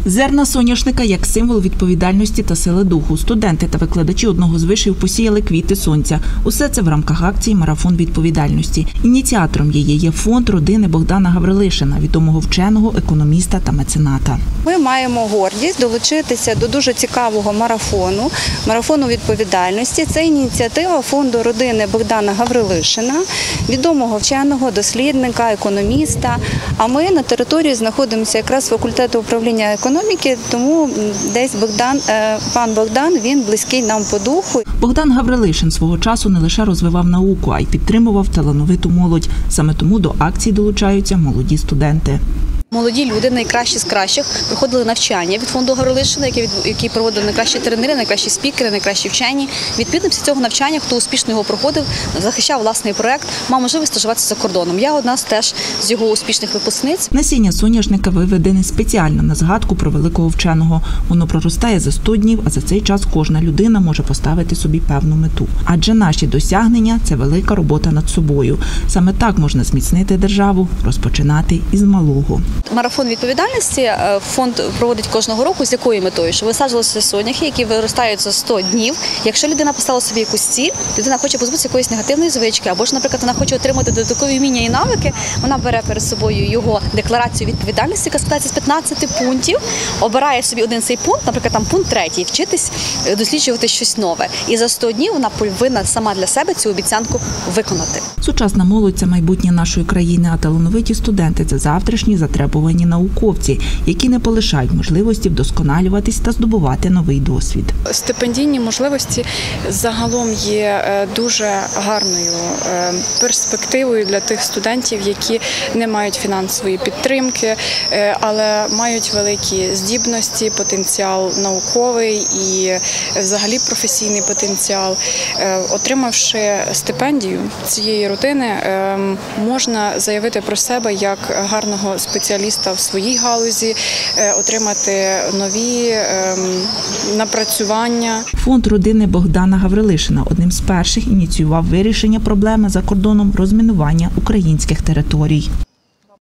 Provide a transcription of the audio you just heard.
Зерна соняшника як символ відповідальності та сили духу. Студенти та викладачі одного з вишів посіяли квіти сонця. Усе це в рамках акції «Марафон відповідальності». Ініціатором її є фонд родини Богдана Гаврилишина, відомого вченого, економіста та мецената. Ми маємо гордість долучитися до дуже цікавого марафону відповідальності. Це ініціатива фонду родини Богдана Гаврилишина, відомого вченого, дослідника, економіста. А ми на території знаходимося якраз факультету управління економіки, тому десь пан Богдан, він близький нам по духу. Богдан Гаврилишин свого часу не лише розвивав науку, а й підтримував талановиту молодь. Саме тому до акції долучаються молоді студенти. Молоді люди, найкращі з кращих, проходили навчання від фонду Гаврилишина, який проводив найкращі тренери, найкращі спікери, найкращі вчені. Відповідно, після цього навчання, хто успішно його проходив, захищав власний проект, мав можливість стажуватися за кордоном. Я одна теж з його успішних випускниць. Насіння соняшника виведене спеціально на згадку про великого вченого. Воно проростає за 100 днів, а за цей час кожна людина може поставити собі певну мету. Адже наші досягнення – це велика робота над собою. Саме так можна зміцнити державу, розпочинати із малого. Марафон відповідальності фонд проводить кожного року. З якою метою? Що висаджувалися соняхи, які виростають за 100 днів. Якщо людина поставила собі якусь ціль, людина хоче позбутися якоїсь негативної звички, або ж, наприклад, вона хоче отримати додаткові вміння і навики, вона бере перед собою його декларацію відповідальності, яка складається з 15 пунктів, обирає собі один цей пункт, наприклад, там пункт 3, вчитись досліджувати щось нове. І за 100 днів вона повинна сама для себе цю обіцянку виконати. Сучасна молодь – це майбутнє нашої країни, а талановиті студенти – це завтрашні затребувані науковці, які не полишають можливості вдосконалюватись та здобувати новий досвід. Стипендійні можливості загалом є дуже гарною перспективою для тих студентів, які не мають фінансової підтримки, але мають великі здібності, потенціал науковий і взагалі професійний потенціал. Отримавши стипендію цієї родини, можна заявити про себе як гарного спеціаліста в своїй галузі, отримати нові напрацювання. Фонд родини Богдана Гаврилишина одним з перших ініціював вирішення проблеми за кордоном розмінування українських територій.